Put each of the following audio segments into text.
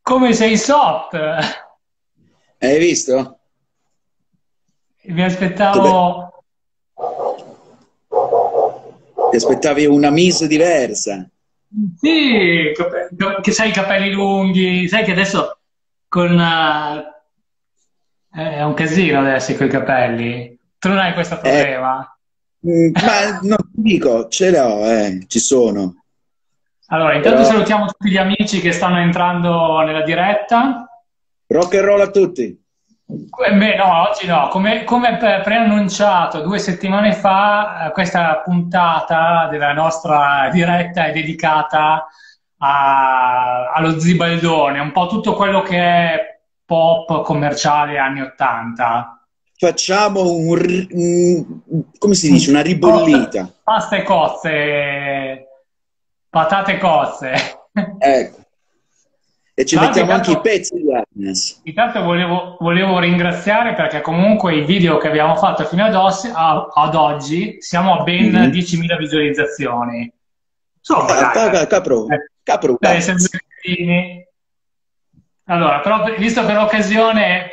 Come sei soft? Hai visto? Mi Dove- aspettavo... Ti aspettavi una Miss diversa. Sì, che sai i capelli lunghi, sai che adesso con... è un casino adesso con i capelli. Tu non hai questo Eh, problema? ma non ti dico, ce l'ho, ci sono. Allora, intanto Però salutiamo tutti gli amici che stanno entrando nella diretta. rock and roll a tutti. Beh, no, oggi no. Come preannunciato 2 settimane fa, questa puntata della nostra diretta è dedicata allo Zibaldone, un po' tutto quello che è pop commerciale anni 80. Facciamo come si dice, una ribollita. Pasta e cozze, patate cozze. Ecco. E ci Tra l'altro, mettiamo anche i pezzi di Agnes. intanto volevo ringraziare perché comunque i video che abbiamo fatto fino ad oggi siamo a ben Mhm. 10.000 visualizzazioni. Insomma, dai, Capro, capro, per essere due cretini. Allora, però visto per l'occasione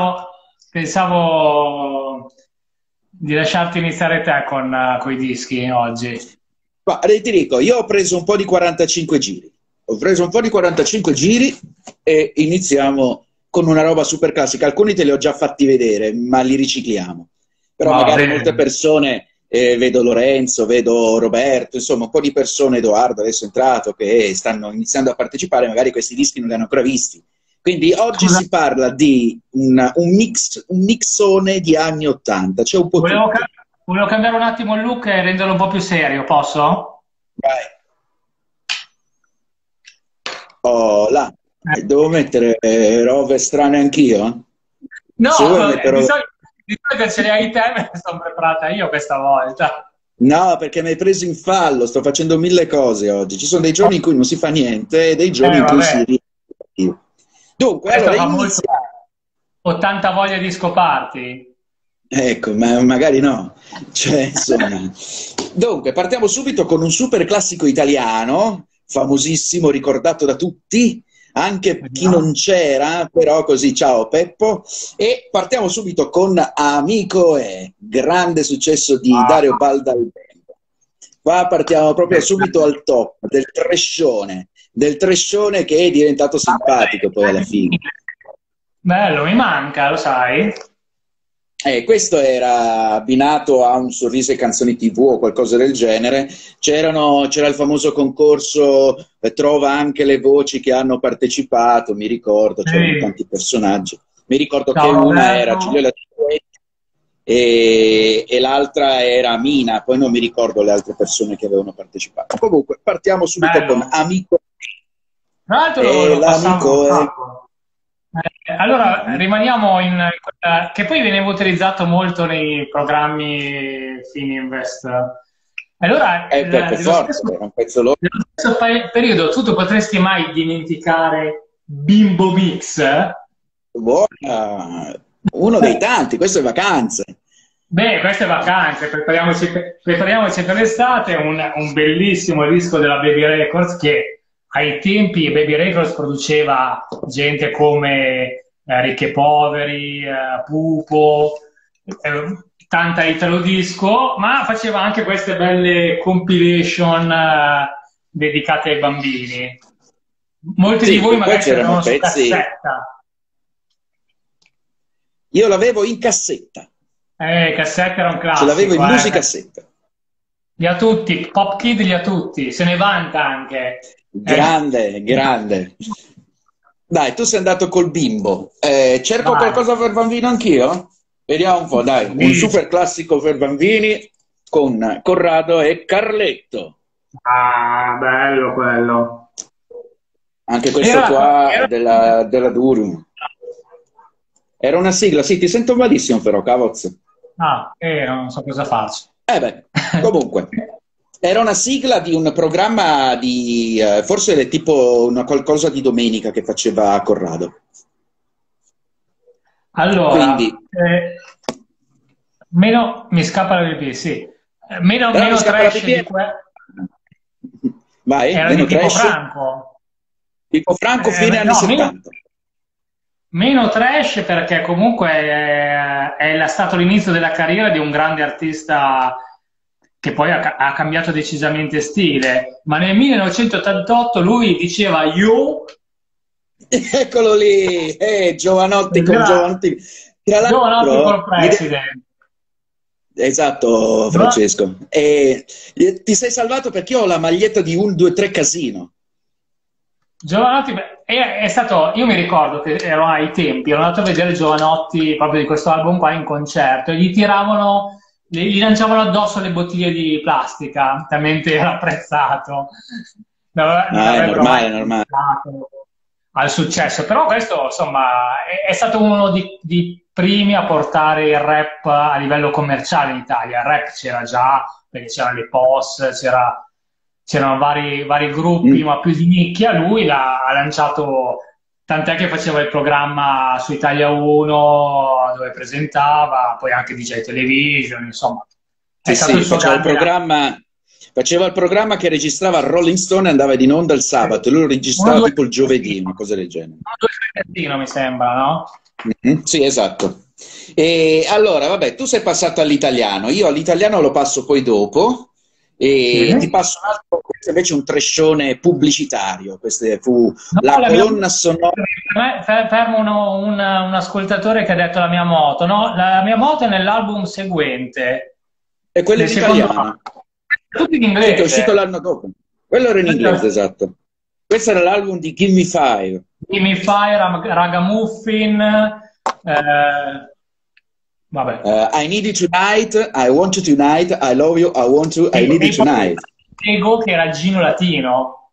pensavo di lasciarti iniziare te con i dischi oggi. ma ti dico, io ho preso un po' di 45 giri. Ho preso un po' di 45 giri e iniziamo con una roba super classica. Alcuni te li ho già fatti vedere, ma li ricicliamo. Però Va magari molte bene. persone, vedo Lorenzo, vedo Roberto, insomma un po' di persone, Edoardo adesso è entrato, che stanno iniziando a partecipare, magari questi dischi non li hanno ancora visti. Quindi oggi Scusa, si parla di un mixone di anni 80, c'è un po' volevo, tutto. ca- volevo cambiare un attimo il look e renderlo un po' più serio, posso? Vai. Oh, là. Eh. Devo mettere robe strane anch'io? No, Se vuoi metterò... di solito ce li hai te, me ne sono preparata io questa volta. No, perché mi hai preso in fallo, sto facendo mille cose oggi. Ci sono dei giorni in cui non si fa niente e dei giorni in cui si Vabbè, riesce. Dunque, questo allora fa molto iniziamo. 80 voglia di scoparti. Ecco, ma magari no. Cioè, insomma. Dunque, partiamo subito con un super classico italiano, famosissimo, ricordato da tutti, anche chi Vediamo. non c'era, però così, ciao Peppo. E partiamo subito con Amico è, grande successo di Ah, Dario Baldalbendo. Qua partiamo proprio subito al top del trescione che è diventato simpatico poi alla fine. bello, mi manca, lo sai? Questo era abbinato a un sorriso e canzoni TV o qualcosa del genere. C'era il famoso concorso Trova anche le voci che hanno partecipato, mi ricordo, c'erano Sì. tanti personaggi. Mi ricordo che Ciao una era Roberto. Giulia Lattuetti e l'altra era Mina, poi non mi ricordo le altre persone che avevano partecipato. Comunque, partiamo subito con Bello. Amico. Tra l'altro E lo passavo un l'amico è... sacco. Allora, rimaniamo che poi veniva utilizzato molto nei programmi Fininvest. Allora, Per forza, era un pezzo loro. nello stesso periodo tu potresti mai dimenticare Bimbo Mix? Buona. Uno dei tanti, questo è vacanze. Beh, queste vacanze, prepariamoci per l'estate, un bellissimo disco della Baby Records che ai tempi Baby Records produceva gente come Ricchi e Poveri, Pupo, tanta Italo Disco, ma faceva anche queste belle compilation dedicate ai bambini. Molti di Sì, voi poi magari ce c'erano l'avevano su pezzi. cassetta. Io l'avevo in cassetta, Cassetta era un ce l'avevo classico, in musicassetta. li ha tutti, Pop Kid li ha tutti, se ne vanta anche. Grande, grande. Dai, tu sei andato col bimbo. Cerco Vai. qualcosa per bambino anch'io? Vediamo un po', dai. Un Dici. super classico per bambini con Corrado e Carletto. Ah, bello quello. Anche questo Era, qua è era- della Durum. Era una sigla, sì, ti sento malissimo però, cavolo. non so cosa faccio. Beh, comunque, era una sigla di un programma di, forse è tipo una qualcosa di domenica che faceva Corrado. Allora, Quindi, mi scappa la pipì, sì. Meno, però mi meno scappa la trash pipì. Vai, era di meno Pippo trash. Franco. Tipo Franco fine anni No, 70. meno trash perché comunque è stato l'inizio della carriera di un grande artista che poi ha cambiato decisamente stile, ma nel 1988 lui diceva Yo, Eccolo lì, Giovanotti con era Giovanotti. Tra Giovanotti l'altro, for President. esatto, No? Francesco. E ti sei salvato perché io ho la maglietta di 1, 2, 3 Casino. Giovanotti è stato, io mi ricordo che ero ai tempi, ero andato a vedere Giovanotti proprio di questo album qua in concerto e gli tiravano, gli lanciavano addosso le bottiglie di plastica, talmente era apprezzato. Non Ah, è avrebbero mai normale, è normale. pensato al successo, però questo insomma è stato uno di primi a portare il rap a livello commerciale in Italia. Il rap c'era già, perché c'erano le POS, c'erano vari gruppi, Mm. ma più di nicchia. Lui ha lanciato, tant'è che faceva il programma su Italia 1 dove presentava, poi anche DJ Television, insomma, è Sì, stato il sì, suo grande anno. faceva il programma che registrava Rolling Stone e andava in onda il sabato, e lui lo Uno, registrava due, tipo il giovedì, una cosa del genere. uno, due, tre Casino, mi sembra, no? Mhm, sì, esatto. E allora, vabbè, tu sei passato all'italiano, io all'italiano lo passo poi dopo Sì. e ti passo un altro, questo invece è un trescione pubblicitario, questa fu No, la la mia colonna moto, sonora. fermo un ascoltatore che ha detto la mia moto, no? La mia moto è nell'album seguente, E quello nel in secondo italiano, album. Tutti in sì, che è uscito inglese. l'anno dopo. Quello era in inglese, esatto. Questo era l'album di Gimme Five. Gimme Fire, Ragamuffin, vabbè. I need you tonight, I want you tonight, I love you, I want you, I need you E poi tonight. Ego che era il Gino Latino.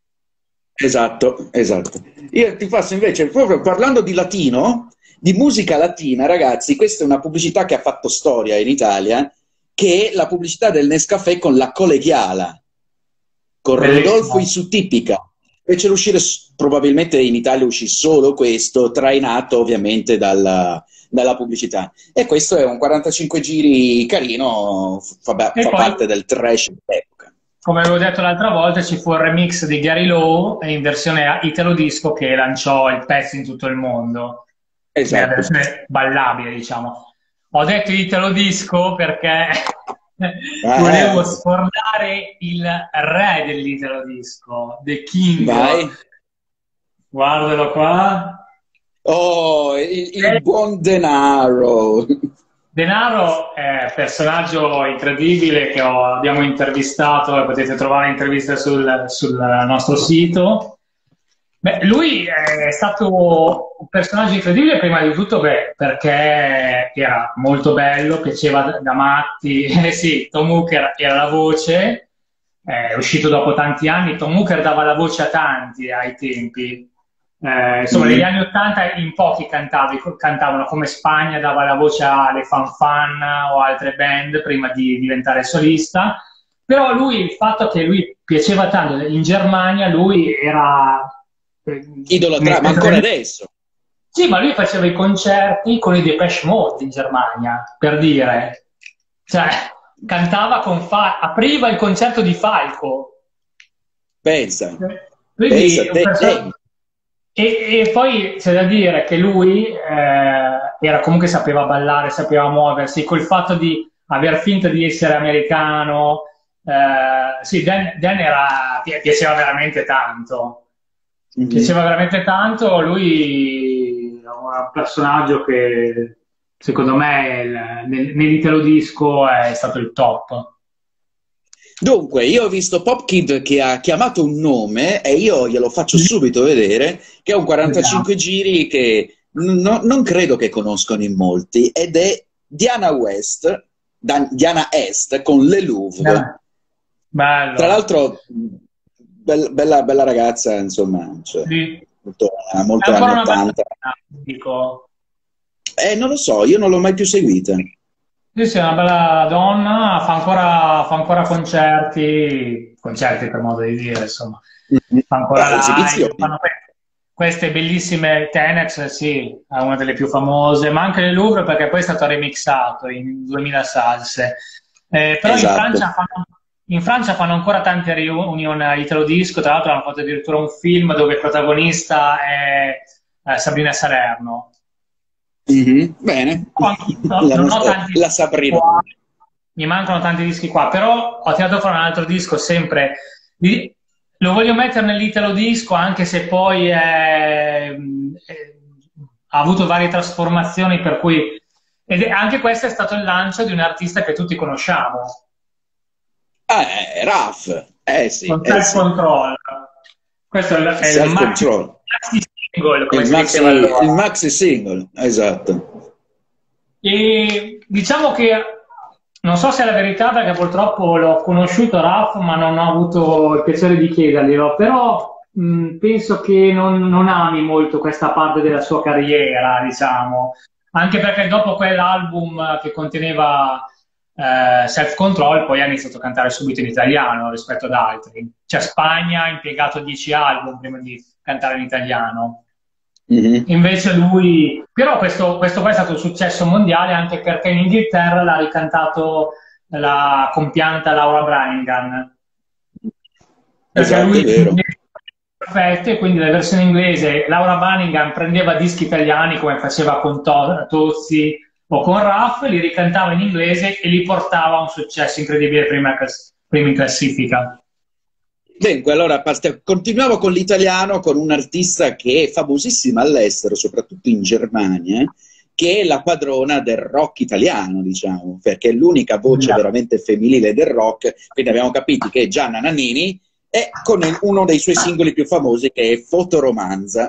Esatto, esatto. Io ti passo invece, proprio parlando di latino, di musica latina, ragazzi, questa è una pubblicità che ha fatto storia in Italia, che è la pubblicità del Nescafè con la colegiala, con Rodolfo Bellissimo. Isutipica. Fecero uscire, probabilmente in Italia uscì solo questo, trainato ovviamente dalla pubblicità. E questo è un 45 giri carino, E fa poi, parte del trash dell'epoca. come avevo detto l'altra volta, ci fu il remix di Gary Lowe in versione Italo Disco che lanciò il pezzo in tutto il mondo, nella Esatto. versione ballabile, diciamo. Ho detto Italo Disco perché volevo Eh, scordare il re dell'Italo Disco, The King. vai. Guardalo qua. Oh, il buon denaro. Denaro è un personaggio incredibile che abbiamo intervistato e potete trovare interviste sul nostro sito. Beh, lui è stato un personaggio incredibile prima di tutto perché era molto bello, piaceva da matti. Sì, Tom Hooker era la voce, è uscito dopo tanti anni. Tom Hooker dava la voce a tanti ai tempi. Insomma, negli Mm. anni '80 in pochi cantavano, come Spagna dava la voce alle Fan Fan o altre band prima di diventare solista, però lui, il fatto che lui piaceva tanto, in Germania lui era... Ma ancora adesso. Sì, ma lui faceva i concerti con i Depeche Mode in Germania, per dire. Cioè, cantava apriva il concerto di Falco. Pensa, pensa Quindi, a te. e poi c'è da dire che lui era comunque sapeva ballare, sapeva muoversi, col fatto di aver finto di essere americano. Sì, Dan piaceva veramente tanto. Mhm. Piaceva veramente tanto, lui è un personaggio che secondo me nell'Italo Disco è stato il top. Dunque, io ho visto Pop Kid che ha chiamato un nome e io glielo faccio subito vedere, che è un Vediamo. 45 giri che non credo che conoscono in molti, ed è Diana West, Diana Est con Le Louvre. Tra Bello. l'altro, bella ragazza, insomma, cioè, Sì. molto, È molto ancora anni una bella 80. donna, dico. Non lo so, io non l'ho mai più seguita. Sì, sì, è una bella donna, fa ancora concerti per modo di dire, insomma. Fa ancora live, Esibizioni. fanno queste bellissime Tenex, sì, è una delle più famose, ma anche le Louvre perché poi è stato remixato in 2000 salse. Però in Esatto. Francia in Francia fanno ancora tante reunion italo disco, tra l'altro hanno fatto addirittura un film dove il protagonista è Sabrina Salerno. Bene, Non ho tanti la dischi Sabrina. qua, mi mancano tanti dischi qua, però ho tirato fuori un altro disco sempre. Lo voglio mettere nell'italo disco, anche se poi ha avuto varie trasformazioni, per cui anche questo è stato il lancio di un artista che tutti conosciamo. Raf, sì. Con Self-Control. Questo è il maxi single, come si diceva allora. Il maxi single, esatto. E diciamo che non so se è la verità, perché purtroppo l'ho conosciuto Raf, ma non ho avuto il piacere di chiederglielo, però penso che non ami molto questa parte della sua carriera, diciamo, anche perché dopo quell'album che conteneva Self Control poi ha iniziato a cantare subito in italiano rispetto ad altri. Cioè Spagna ha impiegato 10 album prima di cantare in italiano. Invece lui, però questo poi è stato un successo mondiale, anche perché in Inghilterra l'ha ricantato la compianta Laura Branigan, perché esatto, lui è vero. perfetto, e quindi la versione inglese Laura Branigan prendeva dischi italiani come faceva con Tozzi o con Raf, li ricantava in inglese e li portava a un successo incredibile prima in classifica. Dunque, allora continuiamo con l'italiano, con un artista che è famosissima all'estero, soprattutto in Germania, che è la padrona del rock italiano, diciamo, perché è l'unica voce veramente femminile del rock, quindi abbiamo capito che è Gianna Nannini, e con uno dei suoi singoli più famosi che è Fotoromanza.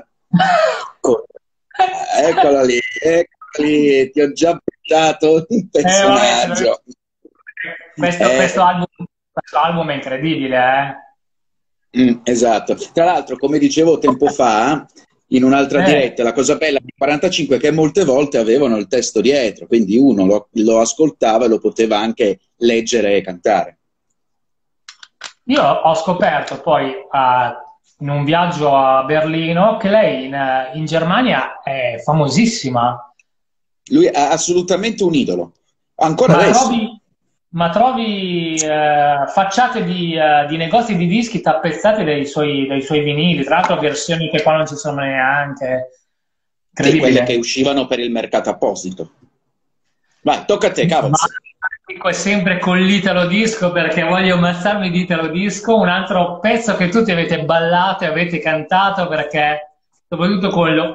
Eccola lì, ti ho già portato un personaggio. Questo album è incredibile, esatto. Tra l'altro, come dicevo tempo fa, in un'altra diretta, la cosa bella di 45 è che molte volte avevano il testo dietro, quindi uno lo ascoltava e lo poteva anche leggere e cantare. Io ho scoperto poi in un viaggio a Berlino che lei in Germania è famosissima. Lui è assolutamente un idolo, ancora adesso. Ma trovi facciate di negozi di dischi tappezzati dai suoi vinili, tra l'altro versioni che qua non ci sono neanche. Sì, quelle che uscivano per il mercato apposito. Vai, tocca a te, Cavaz. Dico sempre con l'italo disco, perché voglio ammazzarmi di italo disco, un altro pezzo che tutti avete ballato e avete cantato, perché soprattutto quello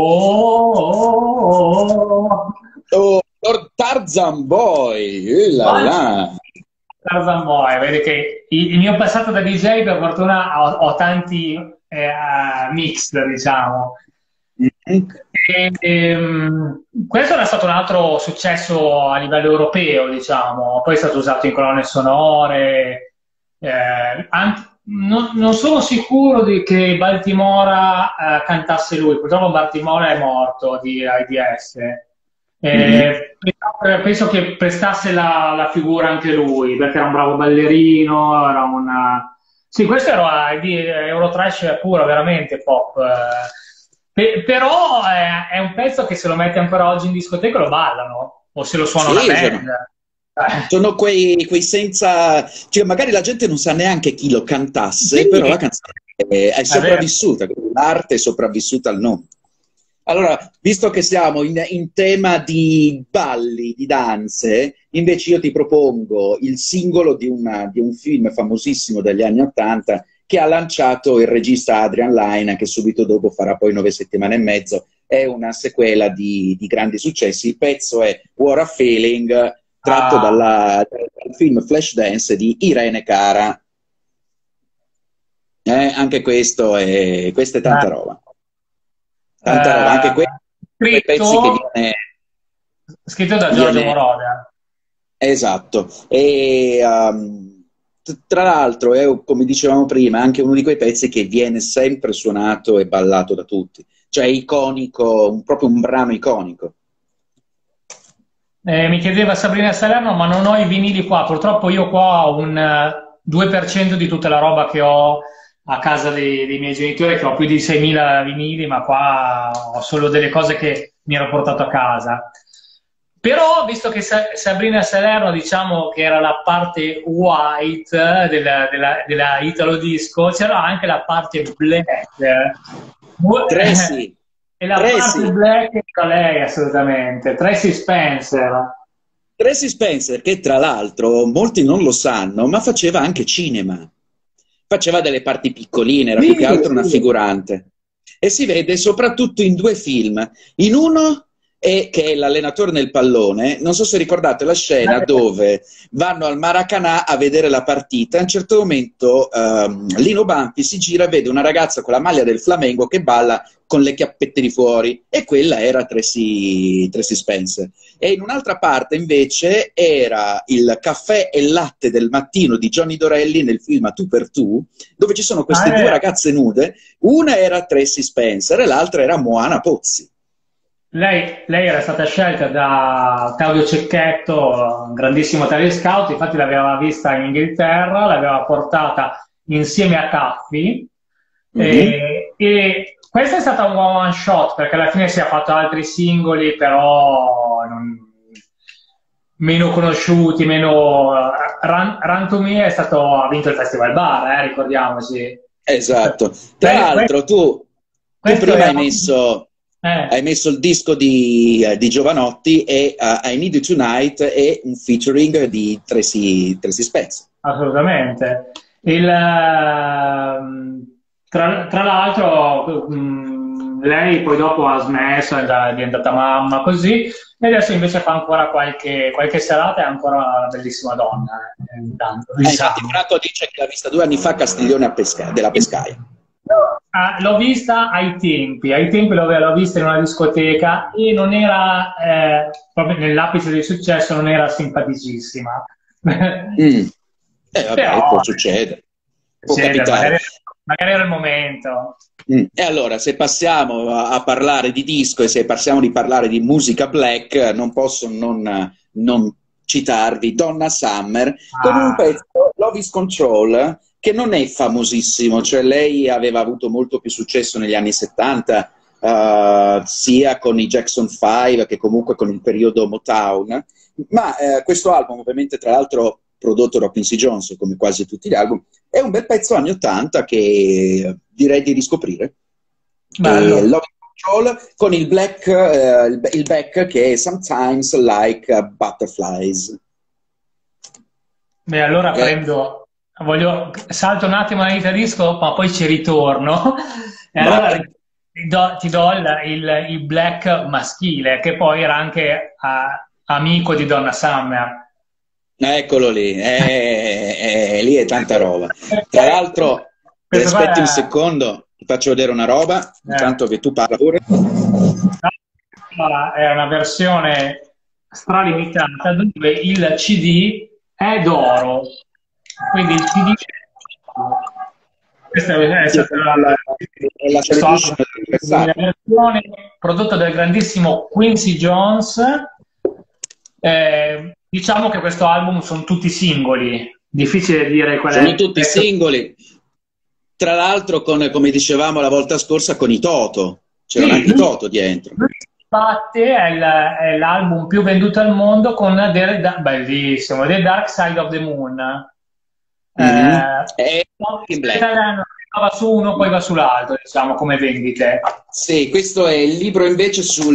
Tarzan Boy, Tarzan Boy, vedi che il mio passato da DJ per fortuna ho tanti mix, diciamo. Questo era stato un altro successo a livello europeo, diciamo, poi è stato usato in colonne sonore. Non sono sicuro che Baltimora cantasse lui, purtroppo Baltimora è morto di AIDS. Penso che prestasse la figura anche lui, perché era un bravo ballerino, era sì, questo era di Eurotrash puro, veramente pop. Però è un pezzo che se lo metti ancora oggi in discoteca lo ballano, o se lo suona una band. Sono quei senza... Cioè, magari la gente non sa neanche chi lo cantasse, però la canzone è sopravvissuta, l'arte è sopravvissuta al nome. Allora, visto che siamo in tema di balli, di danze, invece io ti propongo il singolo di un film famosissimo degli anni '80 che ha lanciato il regista Adrian Lyne, che subito dopo farà poi 9 settimane e mezzo. È una sequela di grandi successi. Il pezzo è What a Feeling, tratto dal film Flashdance di Irene Cara. Anche questa è tanta roba. Tanta roba, anche quei pezzi che viene... Scritto da Giorgio Moroder. Esatto. E tra l'altro è, come dicevamo prima, anche uno di quei pezzi che viene sempre suonato e ballato da tutti. Cioè iconico, proprio un brano iconico. Mi chiedeva Sabrina Salerno, ma non ho i vinili qua. Purtroppo io qua ho un 2% di tutta la roba che ho a casa dei miei genitori, che ho più di 6.000 vinili, ma qua ho solo delle cose che mi ero portato a casa. Però, visto che Sabrina Salerno, diciamo che era la parte white della Italo Disco, c'era anche la parte black. Tracy, E la parte Tracy, black era lei, assolutamente. Tracy Spencer. Tracy Spencer, che tra l'altro molti non lo sanno, ma faceva anche cinema. Faceva delle parti piccoline, era più che Sì, altro una sì. figurante. E si vede soprattutto in due film. In uno che è l'allenatore nel pallone, non so se ricordate la scena dove vanno al Maracanã a vedere la partita. A un certo momento Lino Banfi si gira e vede una ragazza con la maglia del Flamengo che balla con le chiappette di fuori, e quella era Tracy Spencer. E in un'altra parte invece era il caffè e latte del mattino di Johnny Dorelli nel film A Tu per Tu, dove ci sono queste due ragazze nude. Una era Tracy Spencer e l'altra era Moana Pozzi. Lei era stata scelta da Claudio Cecchetto, un grandissimo talent scout, infatti l'aveva vista in Inghilterra, l'aveva portata insieme a Caffi, e questo è stato un one shot perché alla fine si è fatto altri singoli, però meno conosciuti, meno... Run to Me ha vinto il Festival Bar, ricordiamoci. Esatto. Tra l'altro tu Questo prima è... hai messo il disco di Giovanotti, e I Need You Tonight è un featuring di Tracy Spencer. Assolutamente. Tra l'altro, lei poi dopo ha smesso, è diventata mamma, così, e adesso invece fa ancora qualche serata, è ancora una bellissima donna. Intanto, diciamo. Infatti Franco dice che l'ha vista 2 anni fa a Castiglione della Pescaia. L'ho vista ai tempi l'ho vista in una discoteca e non era, proprio nell'apice del successo, non era simpaticissima. Vabbè, Però, può succedere, può capitare. Magari era il momento. E allora, se passiamo a parlare di disco e se passiamo di parlare di musica black, non posso non citarvi Donna Summer con un pezzo, Love is Control, che non è famosissimo, cioè lei aveva avuto molto più successo negli anni 70, sia con i Jackson 5 che comunque con il periodo Motown, ma questo album, ovviamente tra l'altro prodotto da Quincy Jones, come quasi tutti gli album, è un bel pezzo anni 80 che direi di riscoprire. Love is Control con il back che è Sometimes Like Butterflies. Beh, allora salto un attimo nell'Ita Disco, ma poi ci ritorno. E allora ti do il black maschile, che poi era anche amico di Donna Summer. Eccolo lì, lì è tanta roba. Tra l'altro, aspetti un secondo, ti faccio vedere una roba, intanto che tu parla pure. È una versione stralimitata dove il CD è d'oro. Quindi il CD, questa è stata la versione prodotta dal grandissimo Quincy Jones. Diciamo che questo album sono tutti singoli, difficile dire qual è. Sono tutti singoli, tra l'altro come dicevamo la volta scorsa con i Toto, c'erano anche i Toto dietro. Infatti è l'album più venduto al mondo con bellissimo, The Dark Side of the Moon. Va su uno, poi va sull'altro, diciamo, come vendite. Sì, questo è il libro invece sul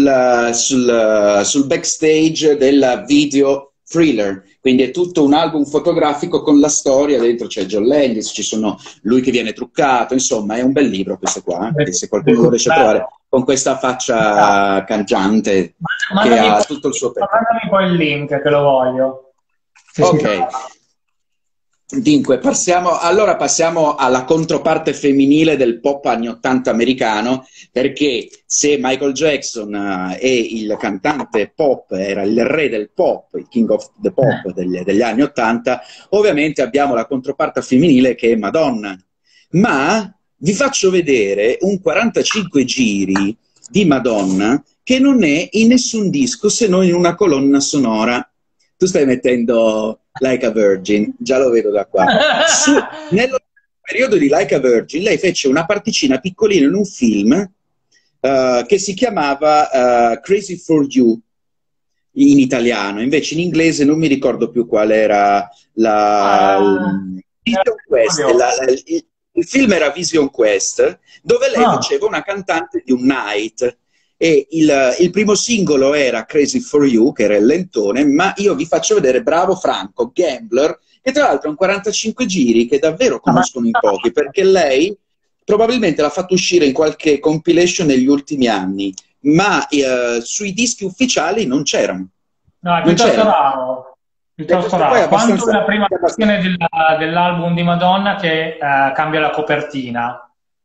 backstage del video Thriller, quindi è tutto un album fotografico con la storia, dentro c'è John Landis, ci sono lui che viene truccato, insomma è un bel libro questo qua, se qualcuno lo riesce a trovare, con questa faccia cangiante che ha tutto il suo pezzo. Mandami poi il link che lo voglio. Ok. Dunque, passiamo alla controparte femminile del pop anni 80 americano, perché se Michael Jackson è il cantante pop, era il re del pop, il king of the pop degli anni 80, ovviamente abbiamo la controparte femminile che è Madonna. Ma vi faccio vedere un 45 giri di Madonna che non è in nessun disco se non in una colonna sonora. Tu stai mettendo Like a Virgin, già lo vedo da qua. Nello periodo di Like a Virgin lei fece una particina piccolina in un film che si chiamava Crazy for You, in italiano, invece in inglese non mi ricordo più qual era la... Ah, Vision Quest, il film era Vision Quest, dove lei ah, faceva una cantante di un night. E il primo singolo era Crazy for You, che era il lentone, ma io vi faccio vedere Bravo Franco, Gambler, che tra l'altro è un 45 giri che davvero ma conoscono in pochi, perché lei probabilmente l'ha fatto uscire in qualche compilation negli ultimi anni, ma sui dischi ufficiali non c'erano. no, è Non piuttosto c'erano. raro, E piuttosto questo poi è raro. Quanto abbastanza... la prima versione dell'album di Madonna che cambia la copertina.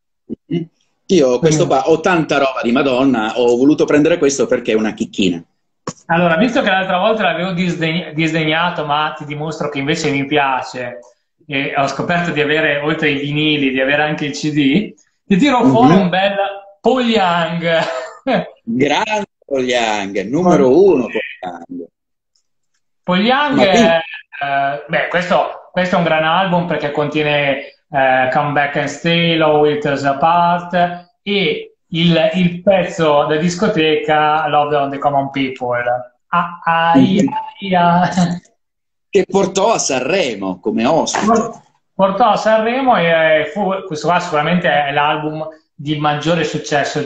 Io questo Quindi, qua, ho tanta roba di Madonna, ho voluto prendere questo perché è una chicchina. allora, visto che l'altra volta l'avevo disdegnato, ma ti dimostro che invece mi piace, e ho scoperto di avere, oltre ai vinili, di avere anche il CD, ti tiro fuori un Mhm. bel Paul Young. Grande Paul Young, Paul numero uno Paul Young. Young, Ma quindi beh, questo è un gran album perché contiene Come Back and Stay, Love Will Tear Us Apart e il pezzo da discoteca Love on the Common People. Ah, ah, ia, mhm. ia. Che portò a Sanremo come ospite. Portò a Sanremo e questo qua sicuramente è l'album di maggiore successo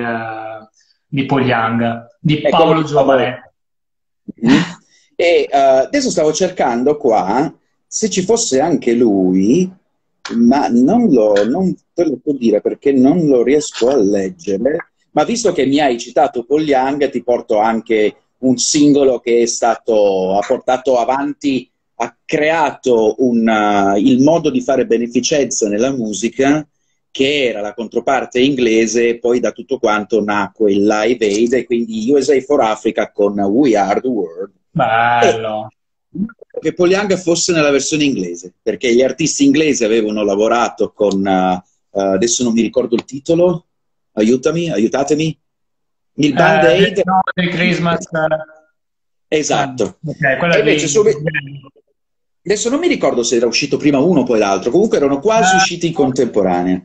di Paul Young, di È quello Paolo più famoso. Giovane. Mhm. E adesso stavo cercando qua se ci fosse anche lui, ma non te lo so dire perché non lo riesco a leggere. Ma visto che mi hai citato Paul Young, ti porto anche un singolo che è stato, ha portato avanti, ha creato il modo di fare beneficenza nella musica, che era la controparte inglese, e poi da tutto quanto nacque il Live Aid, e quindi USA for Africa con We Are the World. E Bello. che Paul Young fosse nella versione inglese, perché gli artisti inglesi avevano lavorato con, adesso non mi ricordo il titolo, aiutami, aiutatemi, il Band Aid. No, di Christmas. Esatto. Ok, quella E invece di... adesso non mi ricordo se era uscito prima uno o poi l'altro, comunque erano quasi usciti in contemporanea.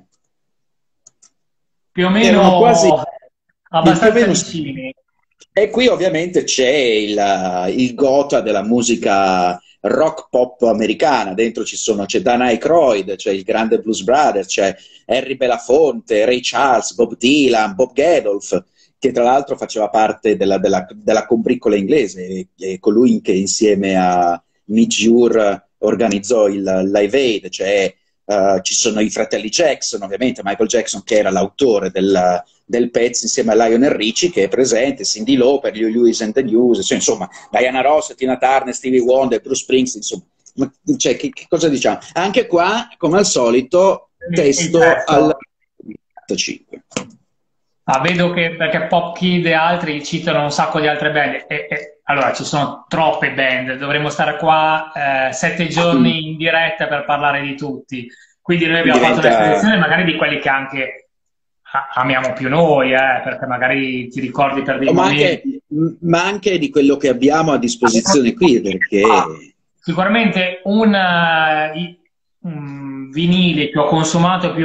più o Erano quasi meno più o abbastanza meno. vicini. E qui ovviamente c'è il gotha della musica rock pop americana, dentro c'è Dan Aykroyd, c'è il grande Blues Brothers, c'è Harry Belafonte, Ray Charles, Bob Dylan, Bob Geldof, che tra l'altro faceva parte della combriccola inglese, e colui che insieme a Midge Ure organizzò il Live Aid, cioè ci sono i fratelli Jackson, ovviamente Michael Jackson che era l'autore del pezzo insieme a Lionel Richie che è presente, Cyndi Lauper, Lewis and the News, cioè, insomma Diana Ross, Tina Turner, Stevie Wonder, Bruce Springsteen, insomma, cioè, che cosa diciamo? Anche qua, come al solito, Il testo al testo. 5. Ah, vedo che perché Pop Kid e altri citano un sacco di altre band. Allora, ci sono troppe band, dovremmo stare qua 7 giorni in diretta per parlare di tutti. Quindi noi abbiamo fatto una Diventa... selezione magari di quelli che anche amiamo più noi, perché magari ti ricordi per dei ma anche, momenti. ma anche di quello che abbiamo a disposizione qui, perché... Sicuramente un vinile che ho consumato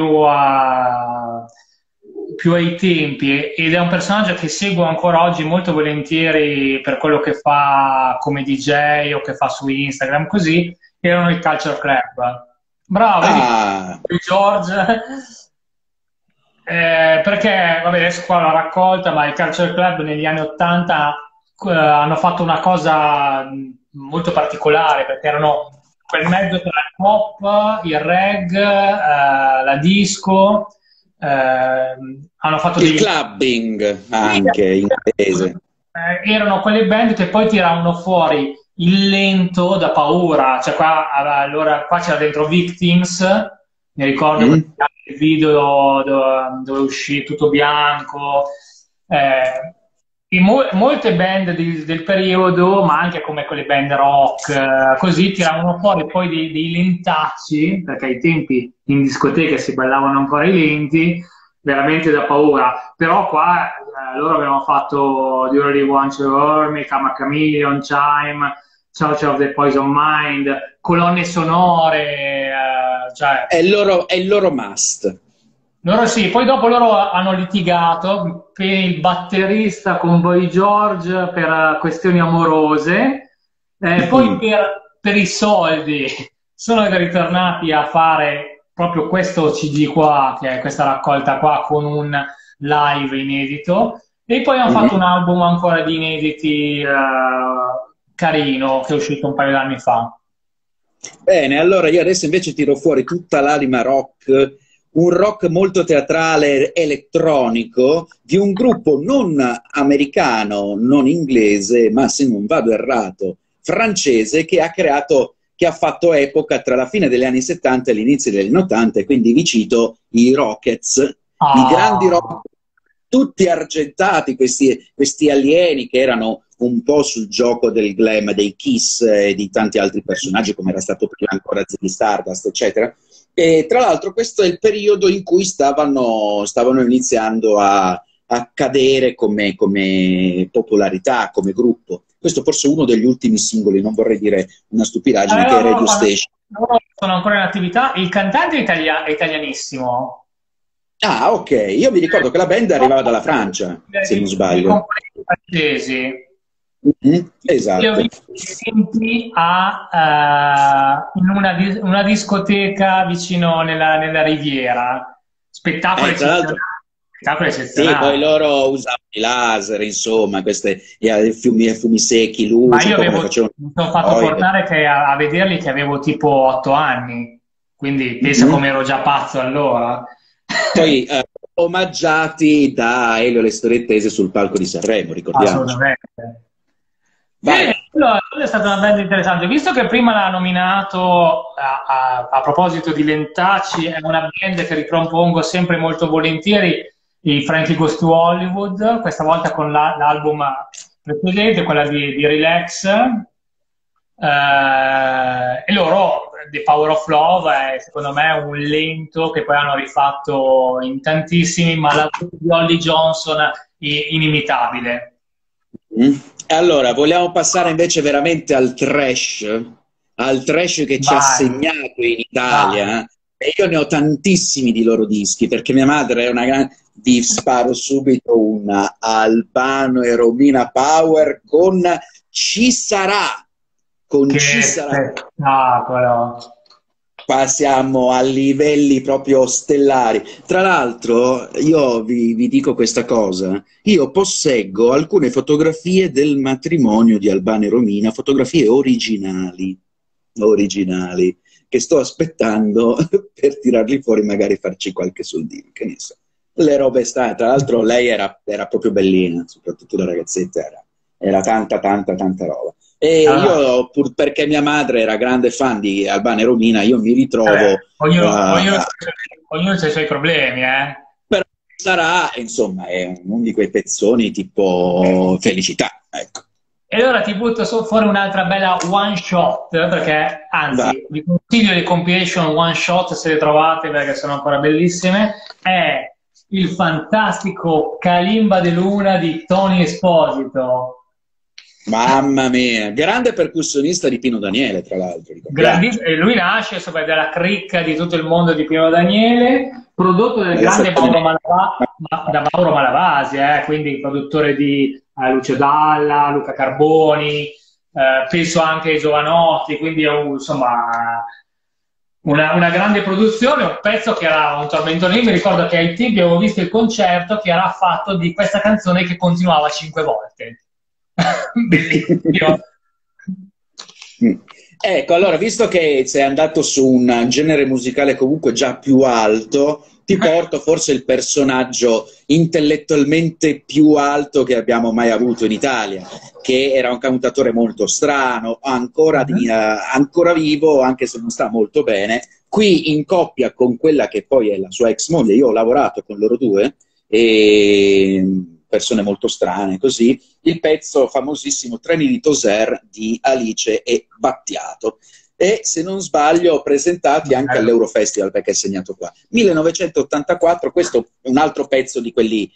più ai tempi ed è un personaggio che seguo ancora oggi molto volentieri per quello che fa come DJ o che fa su Instagram, così, erano il Culture Club. Bravo, vedi, Ah, George. Perché, vabbè, adesso qua l'ho raccolta, ma il Culture Club negli anni '80 hanno fatto una cosa molto particolare, perché erano quel mezzo tra il pop, il reggae, la disco, hanno fatto il dei... clubbing Sì, anche inglese. erano quelle band che poi tiravano fuori il lento da paura, cioè qua, allora, qua c'era dentro Victims, mi ricordo Mm? il video dove uscì tutto bianco, e molte band del periodo, ma anche come quelle band rock, così tiravano fuori poi dei lentacci, perché ai tempi in discoteca si ballavano ancora i lenti, veramente da paura. Però qua loro avevano fatto Do You Really Want to Hurt Me, Come a Chameleon, Chime, Church of the Poison Mind, colonne sonore, cioè... È il loro must. Loro sì, poi dopo loro hanno litigato per il batterista con Boy George per questioni amorose, poi per i soldi sono ritornati a fare proprio questo CD qua, che è questa raccolta qua con un live inedito, e poi hanno fatto un album ancora di inediti carino, che è uscito un paio d'anni fa. Bene, allora io adesso invece tiro fuori tutta l'anima rock, un rock molto teatrale, elettronico, di un gruppo non americano, non inglese, ma se non vado errato, francese, che ha creato, che ha fatto epoca tra la fine degli anni 70 e l'inizio degli anni 80, e quindi vi cito i Rockets, i grandi Ah, rock, tutti argentati, questi alieni che erano un po' sul gioco del glam dei Kiss e di tanti altri personaggi, come era stato prima ancora Ziggy Stardust, eccetera. E tra l'altro questo è il periodo in cui stavano iniziando a cadere come popolarità, come gruppo. Questo forse è uno degli ultimi singoli, non vorrei dire una stupidaggine, che è Radio Station. loro sono ancora in attività. Il cantante è, è italianissimo. Ah, ok, io mi ricordo che la band arrivava dalla Francia, se non Di sbaglio. componenti francesi. Li ho Esatto. visti in una discoteca vicino nella Riviera. Spettacolo Tra l'altro, eccezionale. Spettacolo sì, poi eccezionale. loro usavano i laser, insomma, queste fumi secchi, Ma luci, io un po' come avevo, facevano. mi sono fatto Poi, portare a vederli che avevo tipo 8 anni, quindi pensa come ero già pazzo allora. poi omaggiati da Elio Le Storie sul palco di Sanremo, ricordiamoci. Assolutamente. Vai. Allora, quella è stata una band interessante. Visto che prima l'ha nominato, a proposito di Lentacci, è una band che ripropongo sempre molto volentieri, i Frankie Goes to Hollywood, questa volta con l'album precedente, quella di Relax. E loro, The Power of Love, è secondo me un lento che poi hanno rifatto in tantissimi, ma la voce di Holly Johnson è inimitabile. Mm. Allora, vogliamo passare invece veramente al trash che ci ha Vai, segnato in vai. Italia. E io ne ho tantissimi di loro dischi, perché mia madre è una grande... Vi sparo subito una Albano e Romina Power con Ci sarà. Con Ci Che sarà. spettacolo! Qua siamo a livelli proprio stellari. Tra l'altro, io vi dico questa cosa, io posseggo alcune fotografie del matrimonio di Albano e Romina, fotografie originali, che sto aspettando per tirarli fuori e magari farci qualche soldino, che ne so. Le robe stanno, tra l'altro lei era proprio bellina, soprattutto la ragazzetta, era tanta, tanta, tanta roba. E Allora, io, pur perché mia madre era grande fan di Albano e Romina, io mi ritrovo, ognuno ha i suoi problemi, eh? però sarà, insomma, è uno di quei pezzoni tipo felicità, ecco. E allora ti butto fuori un'altra bella one shot, perché Va. anzi, vi consiglio le compilation one shot se le trovate perché sono ancora bellissime. È il fantastico Kalimba de Luna di Tony Esposito. Mamma mia, grande percussionista di Pino Daniele, tra l'altro, ricordiamoci. E lui nasce insomma, dalla cricca di tutto il mondo di Pino Daniele, prodotto dal Adesso grande da Mauro Malavasi, quindi produttore di Lucio Dalla, Luca Carboni, penso anche ai Giovanotti, quindi è insomma una grande produzione, un pezzo che era un tormentone. Io mi ricordo che ai tempi avevo visto il concerto che era fatto di questa canzone che continuava 5 volte. Bellissimo. Ecco, allora, visto che sei andato su un genere musicale comunque già più alto, ti porto forse il personaggio intellettualmente più alto che abbiamo mai avuto in Italia, che era un cantatore molto strano, ancora vivo, anche se non sta molto bene, qui in coppia con quella che poi è la sua ex moglie. Io ho lavorato con loro due, e persone molto strane, così, il pezzo famosissimo Treni di Toser di Alice e Battiato. E se non sbaglio presentati anche all'Eurofestival, perché è segnato qua. 1984, questo è un altro pezzo di quelli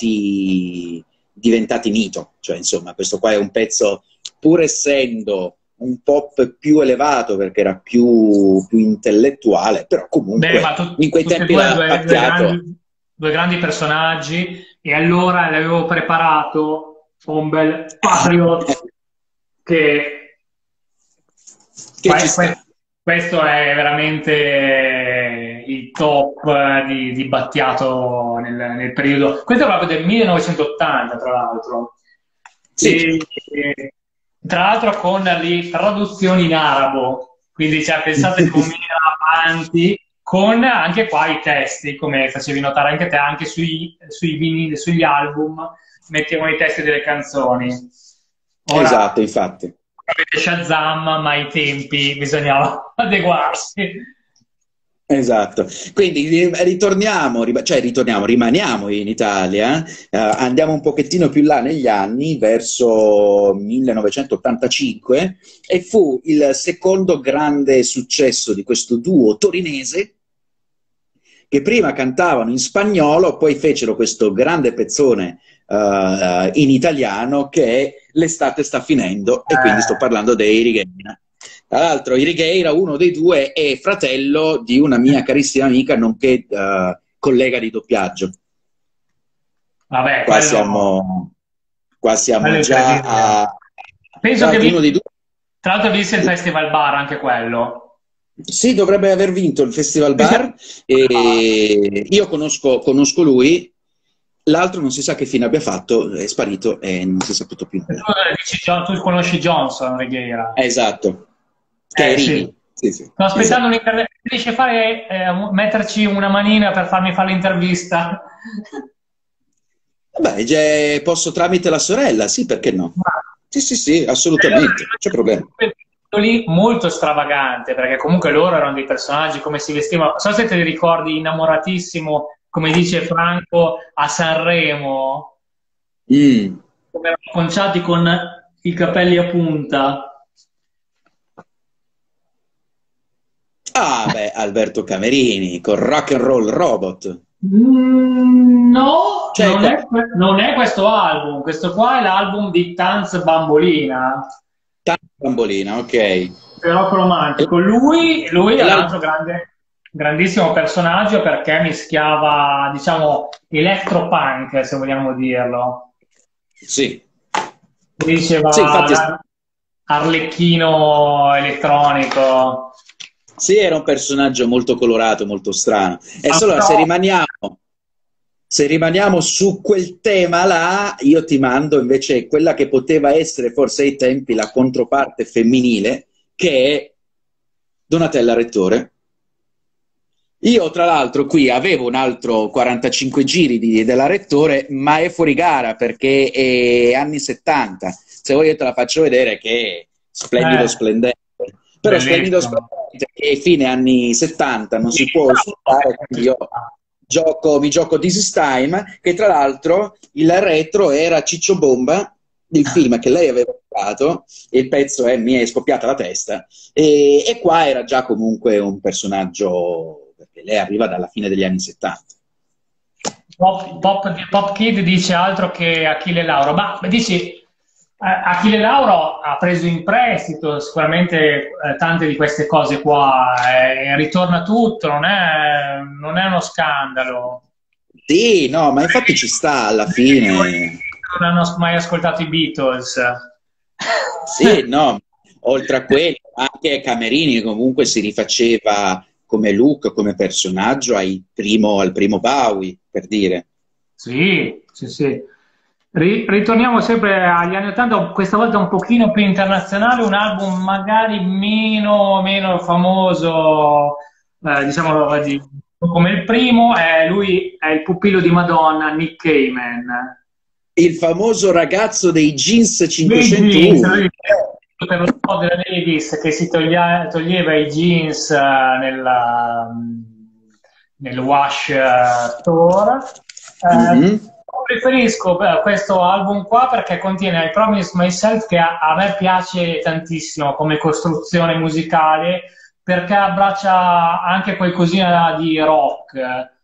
diventati mito, cioè insomma questo qua è un pezzo, pur essendo un pop più elevato perché era più intellettuale, però comunque Beh, ma in quei tutti e tempi due l'ha pacchiato. due grandi personaggi, e allora le avevo preparato un bel Patriot che Che ci sta. questo è veramente il top di Battiato nel periodo. Questo è proprio del 1980, tra l'altro. Sì, E tra l'altro con le traduzioni in arabo, quindi cioè, pensate come era avanti, con anche qua i testi, come facevi notare anche te, anche sui vinili, sugli album, mettevano i testi delle canzoni. Ora esatto, infatti. avete Shazam, ma ai tempi bisognava adeguarsi. Esatto, quindi rimaniamo in Italia, andiamo un pochettino più là negli anni, verso 1985, e fu il secondo grande successo di questo duo torinese, che prima cantavano in spagnolo, poi fecero questo grande pezzone in italiano che è L'estate sta finendo, e quindi sto parlando dei Righeira. Tra l'altro, Righeira, uno dei due, è fratello di una mia carissima amica, nonché collega di doppiaggio. Vabbè, Qua siamo, quello è già incredibile. a... Penso Tra che l'altro, uno dei due... tra l'altro vinse il Festival Bar, anche quello. Sì, dovrebbe aver vinto il Festival Bar, e io conosco lui, l'altro non si sa che fine abbia fatto, è sparito e non si è saputo più nulla. Tu conosci Johnson, Righeira? Esatto, che è Sì. Rini. Sì, sì, Sto aspettando esatto. un'intervista. Riesci a fare, metterci una manina per farmi fare l'intervista? Vabbè, posso tramite la sorella, sì, perché no? Ma Sì, sì, sì, e allora, assolutamente, non c'è problema. quel periodo lì molto stravagante, perché comunque loro erano dei personaggi, come si vestivano. Non so se te li ricordi, innamoratissimo, come dice Franco, a Sanremo, Mm. come erano conciati con i capelli a punta. Ah, beh, Alberto Camerini, con Rock and Roll Robot. No, Cioè, non è questo album. Questo qua è l'album di Tanz Bambolina, tanta bambolina, ok. E però romantico. Lui è un l'album... altro grandissimo personaggio perché mischiava, diciamo, electropunk, se vogliamo dirlo. Sì. Sì, infatti, Diceva Arlecchino elettronico. sì, era un personaggio molto colorato, molto strano. E Ah, allora, però, se rimaniamo su quel tema là, io ti mando invece quella che poteva essere forse ai tempi la controparte femminile, che è Donatella Rettore. Io, tra l'altro, qui avevo un altro 45 giri della Rettore, ma è fuori gara perché è anni 70. Se vuoi io te la faccio vedere, che è splendido, splendente. Però splendido, bellissimo. splendente, che è fine anni 70, non si può sfruttare, quindi io mi gioco This is Time, che tra l'altro il retro era Ciccio Bomba, il film che lei aveva fatto, e il pezzo mi è scoppiata la testa, e qua era già comunque un personaggio, perché lei arriva dalla fine degli anni 70. Pop Kid dice altro che Achille Lauro, ma dici Achille Lauro ha preso in prestito sicuramente tante di queste cose qua, ritorna tutto, non è uno scandalo. Sì, no, ma infatti ci sta alla fine. Non hanno mai ascoltato i Beatles. Sì, no, oltre a quello, anche Camerini comunque si rifaceva come look, come personaggio al primo Bowie, per dire. Sì, sì, sì. Ritorniamo sempre agli anni 80, questa volta un pochino più internazionale, un album magari meno famoso, diciamo come il primo, lui è il pupillo di Madonna, Nick Cayman. Il famoso ragazzo dei jeans Dei jeans, 501. per lo spot della Davis che si toglieva i jeans nel wash store. Mhm. Preferisco questo album qua perché contiene I Promise Myself, che a me piace tantissimo come costruzione musicale, perché abbraccia anche qualcosina di rock,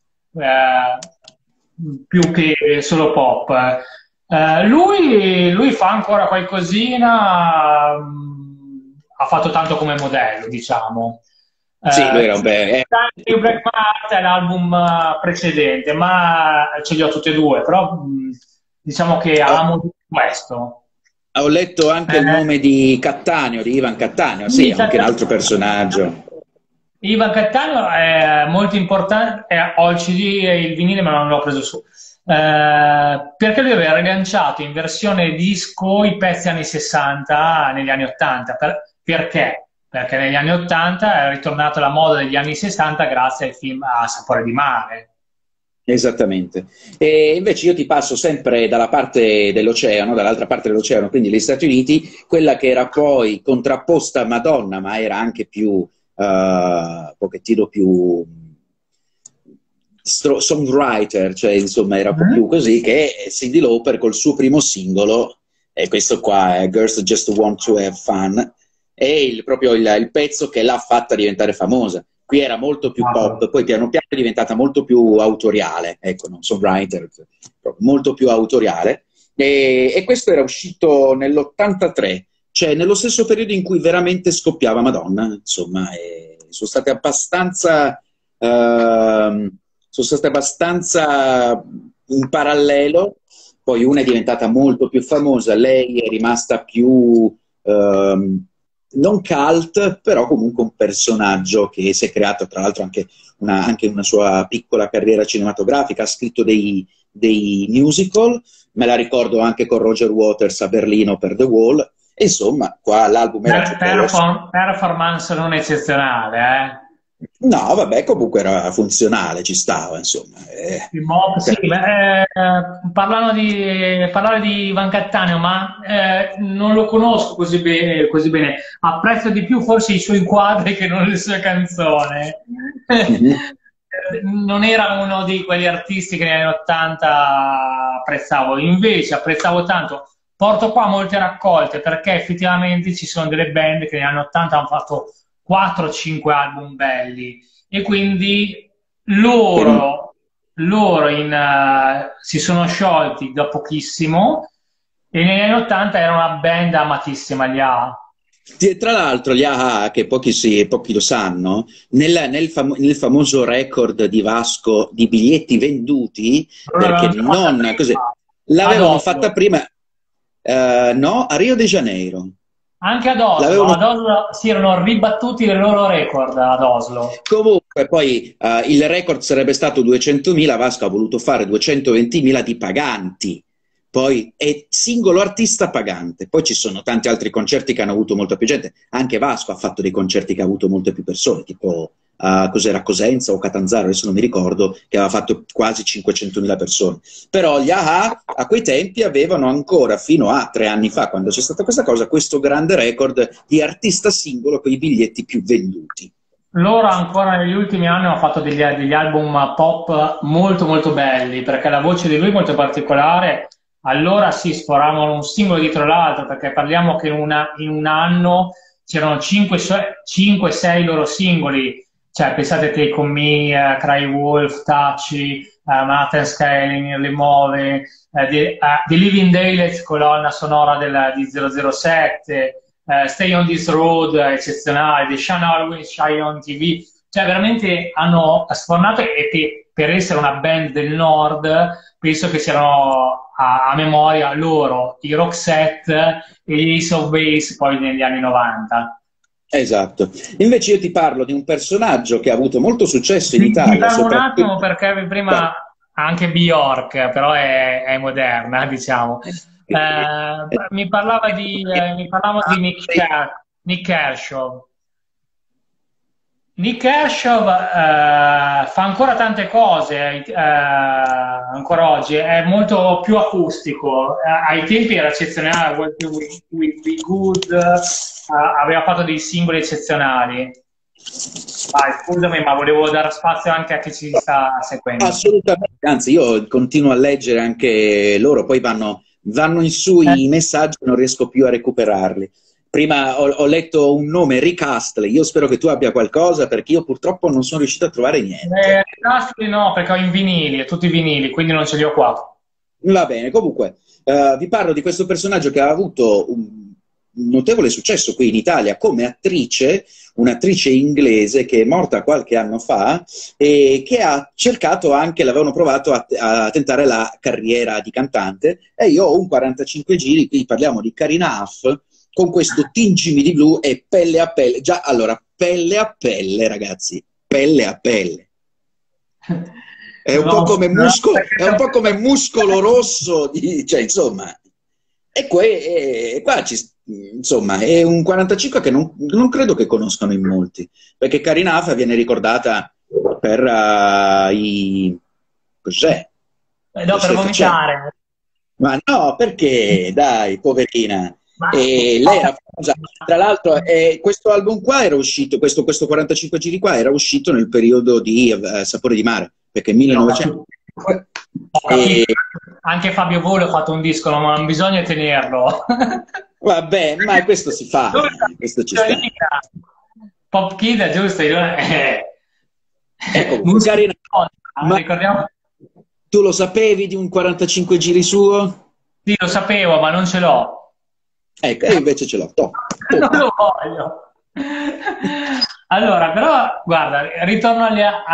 più che solo pop. Lui fa ancora qualcosina, ha fatto tanto come modello, diciamo. Sì, lui era un bel... Io Black Mart è l'album precedente, ma ce li ho tutti e due, però diciamo che Ho, amo questo. ho letto anche il Eh, nome di Cattaneo, di Ivan Cattaneo, sì, sì, è anche un altro personaggio. Ivan Cattaneo è molto importante, ho il CD e il vinile ma non l'ho preso su. Perché lui aveva rilanciato in versione disco i pezzi anni 60 negli anni 80. Perché? Perché negli anni 80 è ritornata la moda degli anni 60 grazie ai film a Sapore di Mare. Esattamente. E invece io ti passo sempre dalla parte dell'oceano, dall'altra parte dell'oceano, quindi gli Stati Uniti, quella che era poi contrapposta a Madonna, ma era anche più, un pochettino più songwriter, cioè insomma era un po' più Mhm. così, che è Cyndi Lauper col suo primo singolo, e questo qua è Girls Just Want to Have Fun, è proprio il pezzo che l'ha fatta diventare famosa. Qui era molto più Guarda. pop, poi piano piano è diventata molto più autoriale, ecco, non songwriter, molto più autoriale. E questo era uscito nell'83, cioè nello stesso periodo in cui veramente scoppiava Madonna, insomma, e sono state abbastanza... ehm, sono state abbastanza in parallelo, poi una è diventata molto più famosa, lei è rimasta più non cult, però comunque un personaggio che si è creato tra l'altro anche una sua piccola carriera cinematografica, ha scritto dei musical, me la ricordo anche con Roger Waters a Berlino per The Wall, e insomma qua l'album era poi... Performance non eccezionale, eh? No, vabbè, comunque era funzionale, ci stava, insomma. Sì, beh, parlare di Ivan Cattaneo, ma non lo conosco così bene. Apprezzo di più forse i suoi quadri che non le sue canzoni. Mhm. Non era uno di quegli artisti che negli anni 80 apprezzavo, invece apprezzavo tanto. Porto qua molte raccolte perché effettivamente ci sono delle band che negli anni 80 hanno fatto 4-5 album belli e quindi loro, si sono sciolti da pochissimo e negli anni 80 era una band amatissima, gli A. Tra l'altro, gli AHA, che pochi lo sanno, nel famoso record di Vasco di biglietti venduti, Non perché l'avevano già fatta non così, prima, ad l'avevano fatta Oslo. prima, no, a Rio de Janeiro. Anche L'avevano Ad Oslo si erano ribattuti il loro record ad Oslo. Comunque, poi il record sarebbe stato 200.000, Vasco ha voluto fare 220.000 di paganti, poi è singolo artista pagante. Poi ci sono tanti altri concerti che hanno avuto molta più gente, anche Vasco ha fatto dei concerti che ha avuto molte più persone, tipo cos'era Cosenza o Catanzaro, adesso non mi ricordo, che aveva fatto quasi 500.000 persone. Però gli AHA a quei tempi avevano ancora, fino a 3 anni fa, quando c'è stata questa cosa, questo grande record di artista singolo con i biglietti più venduti. Loro ancora negli ultimi anni hanno fatto degli album pop molto molto belli perché la voce di lui è molto particolare. Allora si sforavano un singolo dietro l'altro perché parliamo che in un anno c'erano 5-6 loro singoli. Cioè, pensate Take On Me, Cry Wolf, Touchy, Martin Scaling, Le Move, The Living Daylights, colonna sonora di 007, Stay on This Road, eccezionale, The Shine Always Shine on TV, cioè veramente hanno sfornato e per essere una band del nord penso che siano a memoria loro, i Roxette e gli Ace of Base poi negli anni 90. Esatto. Invece io ti parlo di un personaggio che ha avuto molto successo in Ti Italia, fermo un attimo soprattutto... perché Vai. prima anche Bjork, però è moderna, diciamo. Mi parlava di Nick Kershaw. Nick Kershaw fa ancora tante cose ancora oggi, è molto più acustico. Ai tempi era eccezionale, We Good, aveva fatto dei singoli eccezionali. Vai, scusami, ma volevo dare spazio anche a chi ci sta seguendo. Assolutamente, anzi io continuo a leggere anche loro, poi vanno in su Eh, i messaggi e non riesco più a recuperarli. Prima ho letto un nome, Rick Astley, io spero che tu abbia qualcosa perché io purtroppo non sono riuscito a trovare niente. Nastri no, perché ho in vinili, tutti i vinili, quindi non ce li ho qua. Va bene, comunque, vi parlo di questo personaggio che ha avuto notevole successo qui in Italia come attrice, un'attrice inglese che è morta qualche anno fa e che ha cercato anche, l'avevano provato a tentare la carriera di cantante, e io ho un 45 giri, qui parliamo di Karina Huff, con questo Tingimi di blu e pelle a pelle. Già, allora, pelle a pelle, ragazzi, pelle a pelle. È un po' come muscolo, è un po' come muscolo rosso, cioè, insomma. E qua insomma, è un 45 che non credo che conoscano in molti, perché Karina Huff viene ricordata per cos'è? No, per vomitare. Ma no, perché? Dai, poverina. E lei era famosa. Tra l'altro, questo album qua era uscito, questo 45 giri qua era uscito nel periodo di Sapore di mare, perché 1900... Anche Fabio Volo ha fatto un disco, ma non bisogna tenerlo. Vabbè, ma questo si fa, questo ci sta. Pop Kid, giusto? Ecco, Karina, ma ricordiamo... tu lo sapevi di un 45 giri suo? Sì, lo sapevo, ma non ce l'ho. Ecco, e invece ce l'ho. Non lo voglio. Allora, però, guarda, ritorno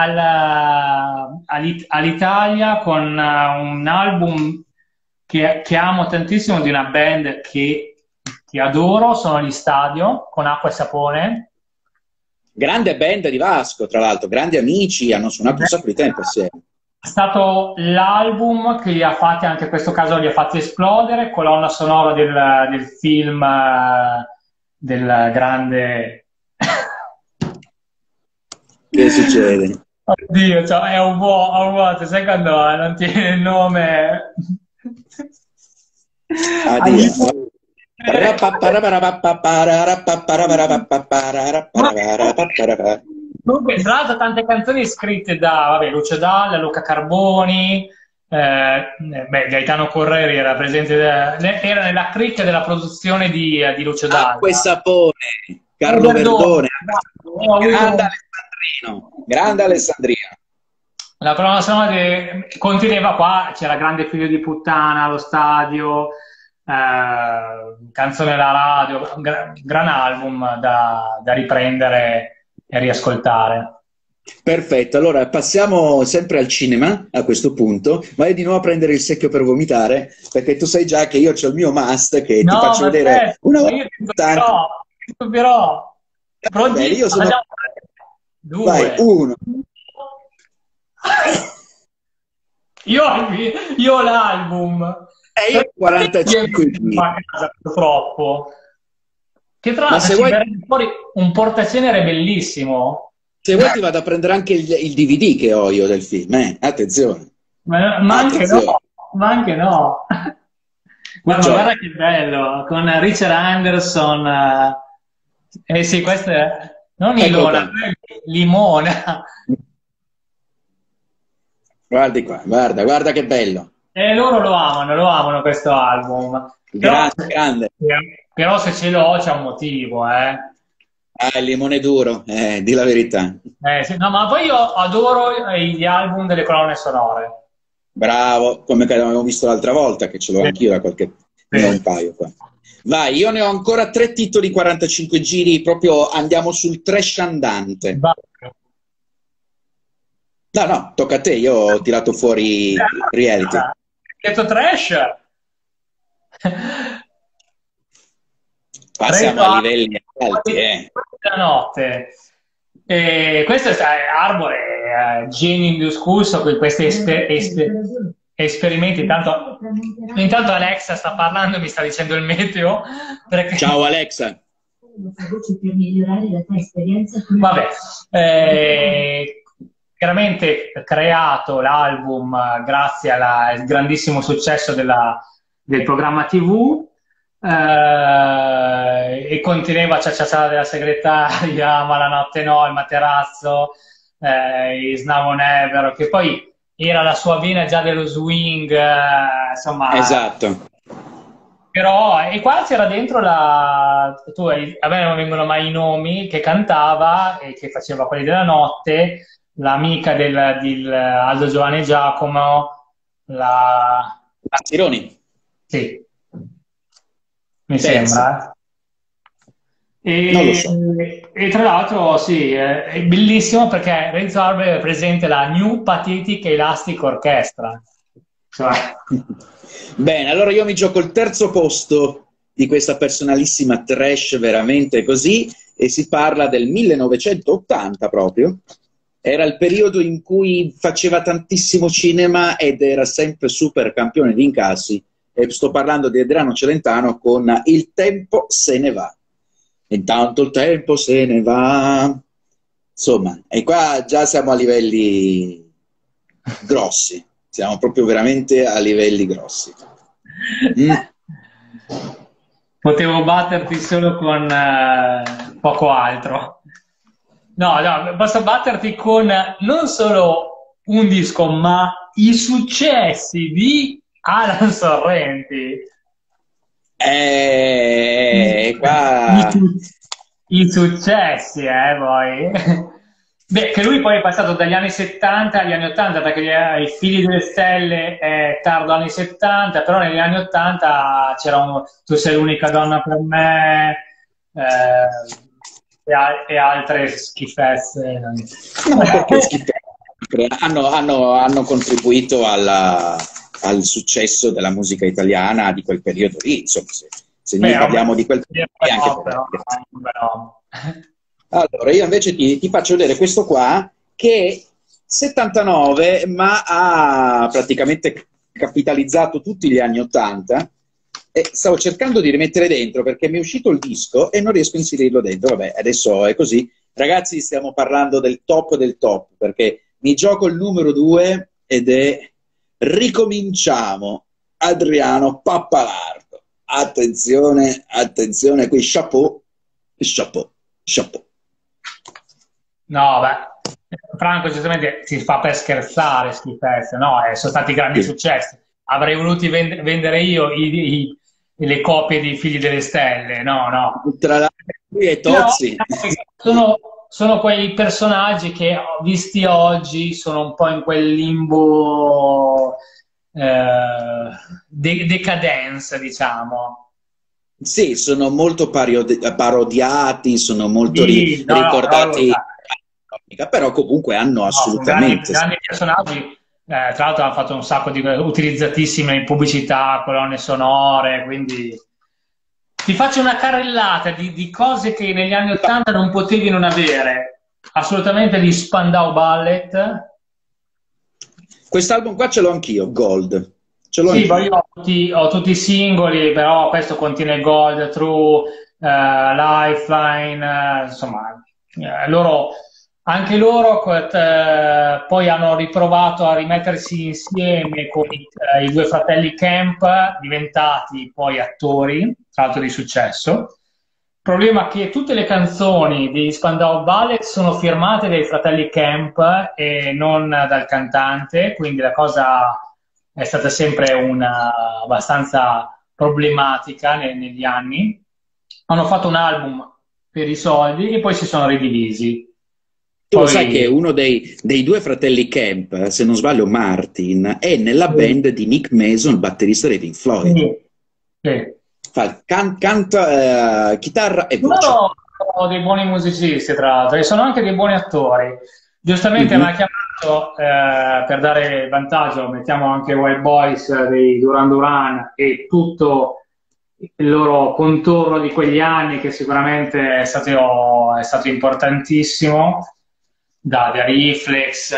all'Italia con un album che amo tantissimo, di una band che adoro, sono gli Stadio, con Acqua e Sapone. Grande band di Vasco, tra l'altro, grandi amici, hanno suonato un sacco di tempo assieme. È stato l'album che li ha fatti, anche in questo caso li ha fatti esplodere, colonna sonora del film del grande... Che succede? Oddio, cioè, è un vuoto, sai quando non tiene il nome? Addio. Comunque, tra l'altro, tante canzoni scritte da Lucio Dalla, Luca Carboni, Gaetano Correri era presente, era nella cricca della produzione di Lucio Dalla. Acqua e Sapone, Carlo Verdone, grande Alessandrino. La colonna sonora conteneva, qua c'era Grande Figlio di Puttana, Allo Stadio, Canzone alla radio, gran album da riprendere e riascoltare. Perfetto, allora passiamo sempre al cinema a questo punto, vai di nuovo a prendere il secchio per vomitare, perché tu sai già che io ho il mio must che ti faccio vedere una volta. Io ti stupirò. Pronti? Io sono... Due. Vai, uno. Io ho l'album. Io ho 45 purtroppo. Che tra l'altro ci verrebbe fuori un portacenere bellissimo. Se vuoi ti vado a prendere anche il DVD che ho io del film, attenzione. Ma anche no, ma anche no. Guarda che bello, con Richard Anderson. Sì, questo è... Non Ilona, Limona. Guardi qua, guarda che bello. Loro lo amano questo album. Grande. Però se ce l'ho c'è un motivo, il limone duro, di la verità. Sì, no, ma poi io adoro gli album delle colonne sonore. Bravo, come abbiamo visto l'altra volta, che ce l'ho anch'io da qualche... Ne ho un paio qua. Vai, io ne ho ancora 3 titoli 45 giri, proprio andiamo sul trash andante. No, tocca a te, io ho tirato fuori reality. Hai detto trash? Qua siamo a livelli alti, La notte. Questo è Arbore, genio indiscusso con questi esperimenti. Intanto Alexa sta parlando, mi sta dicendo il meteo. Ciao Alexa. Vabbè, chiaramente creato l'album grazie al grandissimo successo del programma TV, e conteneva Cia Cia Cia della segretaria, Ma la notte no, Il materasso, Is Now or Never, che poi era la sua vena già dello swing, insomma. Esatto. Però, e qua c'era dentro a me non vengono mai i nomi, che cantava e che faceva quelli della notte, l'amica di Aldo Giovanni e Giacomo, Sironi. Sì, mi sembra. Non lo so. E tra l'altro, sì, è bellissimo perché Ray Charles presenta la New Pathetic Elastic Orchestra. Cioè, Bene, allora io mi gioco il terzo posto di questa personalissima trash, veramente così, e si parla del 1980 proprio. Era il periodo in cui faceva tantissimo cinema ed era sempre super campione di incassi. E sto parlando di Adriano Celentano con Il tempo se ne va. Intanto il tempo se ne va. Insomma, e qua già siamo a livelli grossi. Siamo proprio veramente a livelli grossi. Mm. potevo batterti solo con poco altro. No, no, posso batterti con non solo un disco, ma i successi di Alan Sorrenti. Qua... I successi, poi. Beh, che lui poi è passato dagli anni 70 agli anni 80, perché I Figli delle Stelle è tardo anni 70, però negli anni 80 c'era Tu sei l'unica donna per me, e altre schifezze. No, perché schifezze? Hanno contribuito al successo della musica italiana di quel periodo lì, insomma, se noi parliamo di quel periodo però. Allora, io invece ti faccio vedere questo qua, che è 79, ma ha praticamente capitalizzato tutti gli anni 80, e stavo cercando di rimettere dentro perché mi è uscito il disco e non riesco a inserirlo dentro. Vabbè, adesso è così. Ragazzi, stiamo parlando del top, perché mi gioco il numero 2 ed è Ricominciamo, Adriano Pappalardo. Attenzione, attenzione, qui chapeau, chapeau, chapeau. No, beh, Franco giustamente si fa per scherzare, schifezze, no? Sono stati grandi successi. Avrei voluto vendere io le copie di Figli delle Stelle, no, no. Tra l'altro lui e Tozzi. Sono quei personaggi che, visti oggi, sono un po' in quel limbo decadenza, diciamo. Sì, sono molto parodiati, sono molto ricordati, però comunque hanno assolutamente... Grandi personaggi, tra l'altro hanno fatto un sacco di utilizzatissime in pubblicità, colonne sonore, quindi... Ti faccio una carrellata di cose che negli anni '80 non potevi non avere. Assolutamente gli Spandau Ballet. Quest'album qua ce l'ho anch'io, Gold. Ce l'ho sì, io ho tutti i singoli, però questo contiene Gold, True, Lifeline, insomma, anche loro poi hanno riprovato a rimettersi insieme con i due fratelli Kemp, diventati poi attori, tra l'altro di successo. Il problema è che tutte le canzoni di Spandau Ballet sono firmate dai fratelli Kemp e non dal cantante, quindi la cosa è stata sempre abbastanza problematica negli anni. Hanno fatto un album per i soldi e poi si sono ridivisi. Tu lo sai che uno dei due fratelli Kemp, se non sbaglio Martin, è nella band di Nick Mason, il batterista dei Pink Floyd. Sì. Canta chitarra e voce. Sono dei buoni musicisti, tra l'altro, e sono anche dei buoni attori. Giustamente mi ha chiamato per dare vantaggio, mettiamo anche Wild Boys dei Duran Duran e tutto il loro contorno di quegli anni, che sicuramente è stato importantissimo, da Reflex,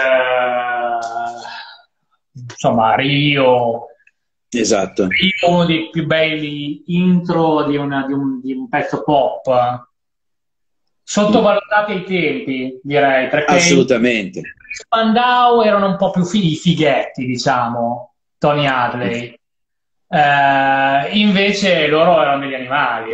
insomma Rio. Esatto. Rio, uno dei più belli intro di un pezzo pop, sottovalutati ai tempi, direi, perché assolutamente. Spandau erano un po' più fighetti, diciamo, Tony Hadley. Invece loro erano degli animali.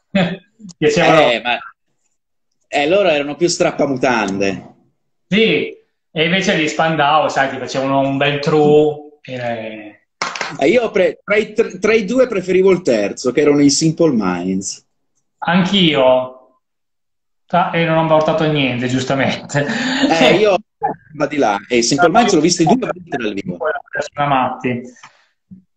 Loro erano più strappamutande. Sì, e invece gli Spandau, sai, ti facevano un bel true. Io tra i due preferivo il terzo, che erano i Simple Minds. Anch'io. E non ho portato niente, giustamente. Io va di là, e Simple Minds l'ho visto due volte dal vivo.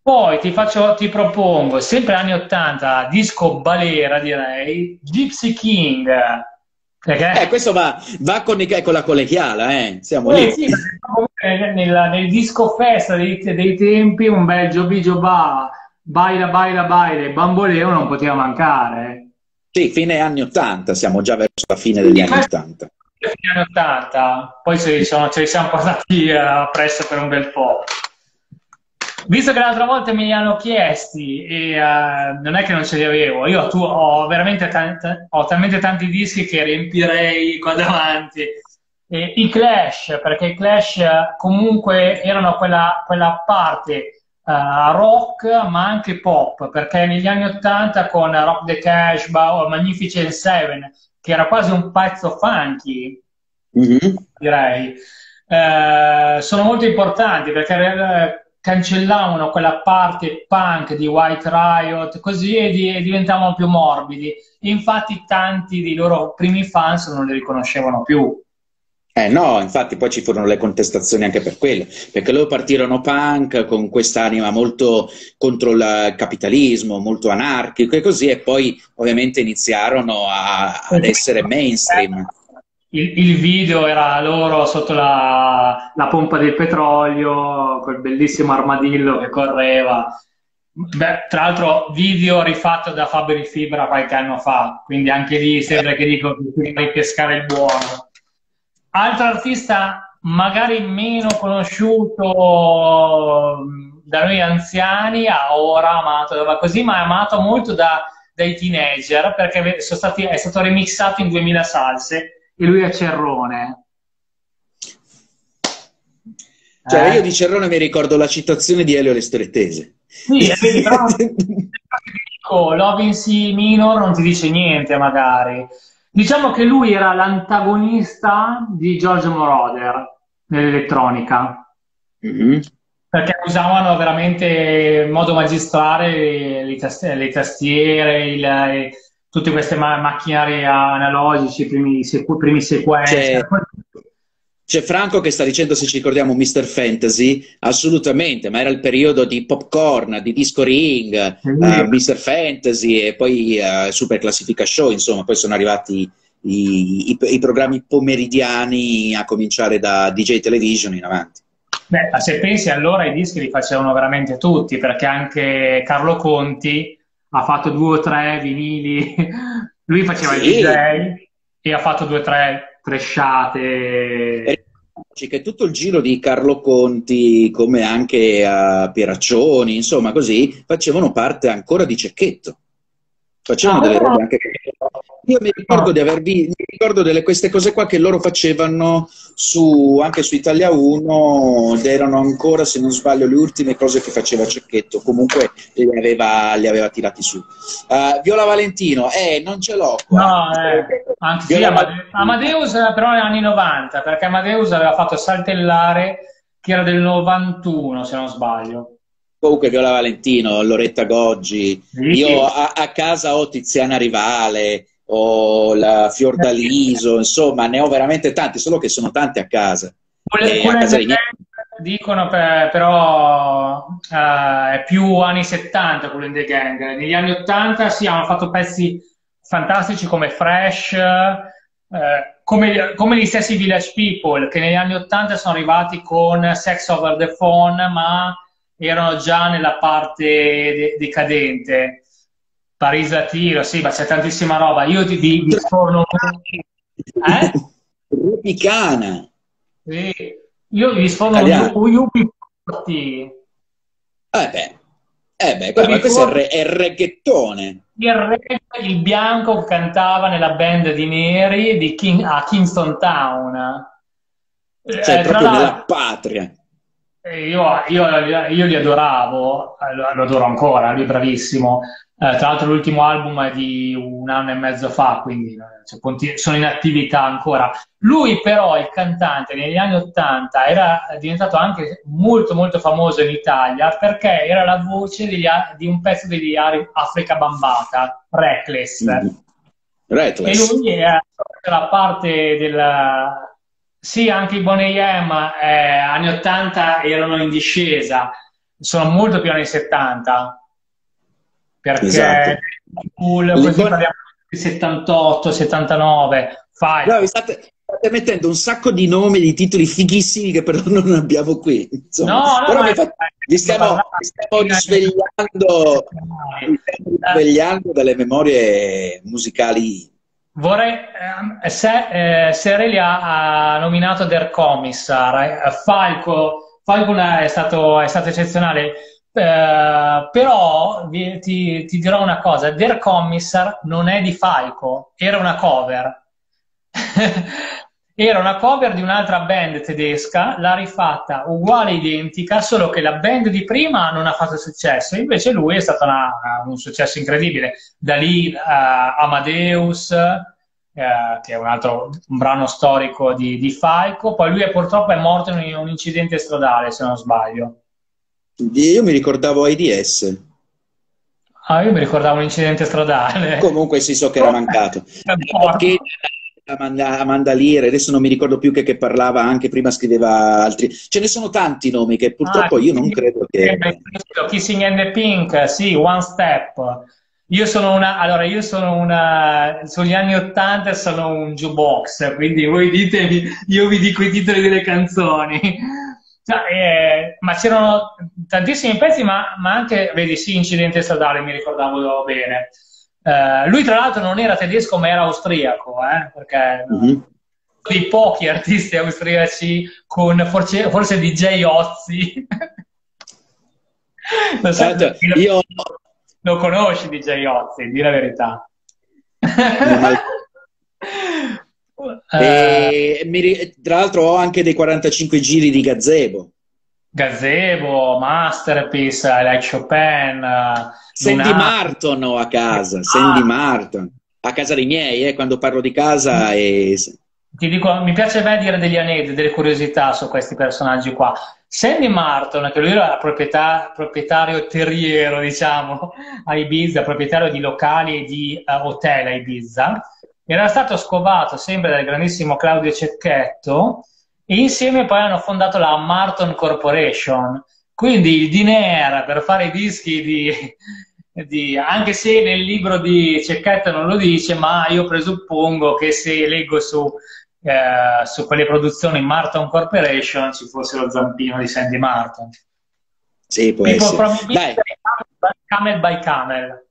Poi ti propongo, sempre anni 80, disco balera direi, Gypsy King, perché? Questo va con la collegiala, siamo lì. Sì, perché comunque nel disco festa dei tempi un bel Joby Jobà, baila baila baila, bamboleo non poteva mancare. Sì, fine anni 80, siamo già verso la fine degli Quindi anni questo 80. è gli anni 80, poi ce li siamo portati appresso per un bel po'. Visto che l'altra volta me li hanno chiesti e non è che non ce li avevo, ho veramente ho talmente tanti dischi che riempirei qua davanti. E i Clash, perché i Clash comunque erano quella parte rock ma anche pop, perché negli anni 80 con Rock the Cash, o Magnificent Seven, che era quasi un pezzo funky, direi, sono molto importanti perché cancellavano quella parte punk di White Riot così e diventavano più morbidi. E infatti tanti dei loro primi fans non li riconoscevano più. No, infatti poi ci furono le contestazioni anche per quello, perché loro partirono punk con quest'anima molto contro il capitalismo, molto anarchico e così, e poi ovviamente iniziarono ad essere mainstream. Il video era loro sotto la pompa del petrolio, quel bellissimo armadillo che correva. Beh, tra l'altro video rifatto da Fabri Fibra qualche anno fa, quindi anche lì sembra che dico che prima di pescare il buono. Altro artista magari meno conosciuto da noi anziani, ora amato così, ma è amato molto dai teenager perché è stato remixato in 2000 salse e lui è Cerrone. Cioè, io di Cerrone mi ricordo la citazione di Elio Lestretese. Sì, vedi, però Love in C minor non ti dice niente magari. Diciamo che lui era l'antagonista di Giorgio Moroder nell'elettronica, perché usavano veramente in modo magistrale le tastiere, tutte queste macchinari analogici, primi sequencer. C'è Franco che sta dicendo se ci ricordiamo Mr. Fantasy, assolutamente, ma era il periodo di Popcorn, di Disco Ring, Mr. Fantasy e poi Super Classifica Show, insomma, poi sono arrivati i programmi pomeridiani a cominciare da DJ Television in avanti. Beh, se pensi allora i dischi li facevano veramente tutti, perché anche Carlo Conti ha fatto 2 o 3 vinili, lui faceva il DJ e ha fatto 2 o 3 tresciate. Che tutto il giro di Carlo Conti, come anche Pieraccioni, insomma così, facevano parte ancora di Cecchetto. Facevano delle robe anche... Io mi ricordo di queste cose qua che loro facevano anche su Italia 1, ed erano ancora, se non sbaglio, le ultime cose che faceva Cecchetto, comunque li aveva tirati su. Viola Valentino, non ce l'ho qua. No, anzi sì, Amadeus però negli anni 90, perché Amadeus aveva fatto Saltellare, che era del 91, se non sbaglio. Comunque Viola Valentino, Loretta Goggi, io a casa ho Tiziana Rivale, ho la Fiordaliso, insomma ne ho veramente tanti, solo che sono tanti a casa. Dicono però è più anni 70 quello in The Gang. Negli anni 80 sì, hanno fatto pezzi fantastici come Fresh, come gli stessi Village People, che negli anni 80 sono arrivati con Sex Over the Phone, ma erano già nella parte decadente. Paris Latino, sì, ma c'è tantissima roba. Io vi sforno... Tropicana. Sì. Io vi sforno UB40. Questo è il reggaetone. Il bianco cantava nella band di Neri a Kingston Town. Cioè, proprio nella patria. Io li adoravo, lo adoro ancora, lui è bravissimo. Tra l'altro l'ultimo album è di 1 anno e mezzo fa, quindi sono in attività ancora. Lui però, il cantante, negli anni 80 era diventato anche molto molto famoso in Italia perché era la voce di un pezzo degli Africa Bambata, Reckless. E lui era la parte del... Sì, anche i Boney M anni 80 erano in discesa, sono molto più anni 70, Esatto. perché così parliamo di 78, 79, No, Falco. state mettendo un sacco di nomi, di titoli fighissimi che però non abbiamo qui, insomma. No, no, Però ma vi stiamo risvegliando, dalle memorie musicali. vorrei, se Aurelia ha nominato Der Commissar, Falco è stato eccezionale, però ti dirò una cosa, Der Commissar non è di Falco, era una cover. Era una cover di un'altra band tedesca, l'ha rifatta uguale, identica, solo che la band di prima non ha fatto successo, invece lui è stato un successo incredibile. Da lì Amadeus, che è un brano storico di Falco, poi lui purtroppo è morto in un incidente stradale, se non sbaglio. Io mi ricordavo AIDS. Ah, io mi ricordavo un incidente stradale. Comunque sì, so che era mancato. Che Amanda Lear, adesso non mi ricordo più che parlava, anche prima scriveva altri. Ce ne sono tanti nomi che purtroppo io non credo che... Kissing and the Pink, sì, One Step. Io sono una, sugli anni 80 sono un jukebox, quindi voi ditemi, io vi dico i titoli delle canzoni. Cioè, ma c'erano tantissimi pezzi, ma anche, vedi, sì, Incidente stradale, mi ricordavo bene. Lui tra l'altro non era tedesco ma era austriaco, perché di pochi artisti austriaci con forse DJ Ozzy. Io lo conosci DJ Ozzy, di la verità. Tra l'altro ho anche dei 45 giri di Gazebo. Masterpiece, like Chopin, Sandy Martin ho a casa, Sandy Martin, a casa dei miei, quando parlo di casa. Ti dico, mi piace a me dire degli aneddoti, delle curiosità su questi personaggi qua. Sandy Martin, che lui era proprietario terriero, diciamo, a Ibiza, proprietario di locali e di hotel a Ibiza, era stato scovato sempre dal grandissimo Claudio Cecchetto, e insieme poi hanno fondato la Martin Corporation. Quindi il dinero per fare i dischi anche se nel libro di Cecchetto non lo dice, ma io presuppongo che se leggo su quelle produzioni Martin Corporation ci fosse lo zampino di Sandy Martin. Sì, può essere. Dai. Camel by Camel.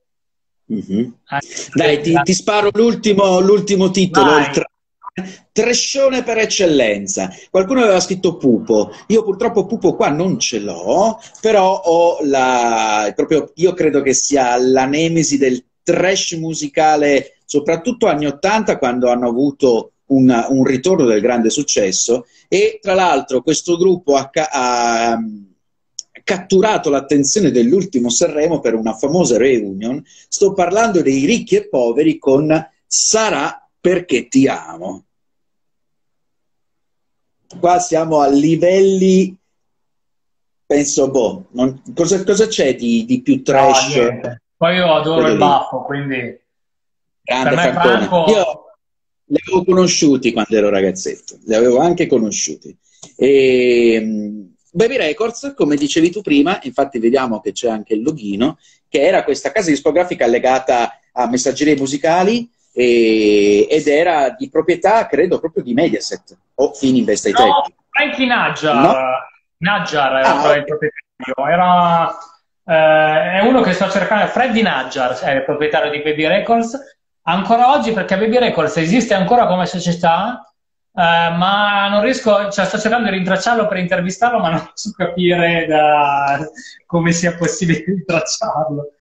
Dai, ti sparo l'ultimo titolo, il trashone per eccellenza. Qualcuno aveva scritto Pupo, io purtroppo Pupo qua non ce l'ho, però ho io credo che sia la nemesi del trash musicale, soprattutto anni 80, quando hanno avuto un ritorno del grande successo, e tra l'altro questo gruppo ha catturato l'attenzione dell'ultimo Sanremo per una famosa reunion. Sto parlando dei Ricchi e Poveri con Sarà perché ti amo. Qua siamo a livelli, penso, cosa c'è di più trash? No, poi io adoro il baffo, quindi grande Franco. Io li avevo conosciuti quando ero ragazzetto, li avevo anche conosciuti. Baby Records, come dicevi tu prima, infatti vediamo che c'è anche il loghino, che era questa casa discografica legata a messaggerie musicali, ed era di proprietà, credo, proprio di Mediaset o Fininvest ai tempi. Frankie Nadjar. No? Nadjar era il proprietario. È uno che sto cercando, Freddy Nadjar è il proprietario di Baby Records, ancora oggi, perché Baby Records esiste ancora come società, ma non riesco, sto cercando di rintracciarlo per intervistarlo, ma non so capire come sia possibile rintracciarlo.